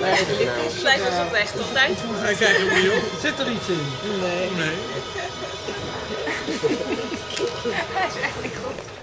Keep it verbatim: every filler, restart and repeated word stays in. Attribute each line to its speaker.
Speaker 1: Het lijkt alsof het echt altijd.
Speaker 2: Hij kijkt er niet op. Zit er iets in?
Speaker 3: Nee.
Speaker 2: Nee.
Speaker 1: Hij is echt niet goed.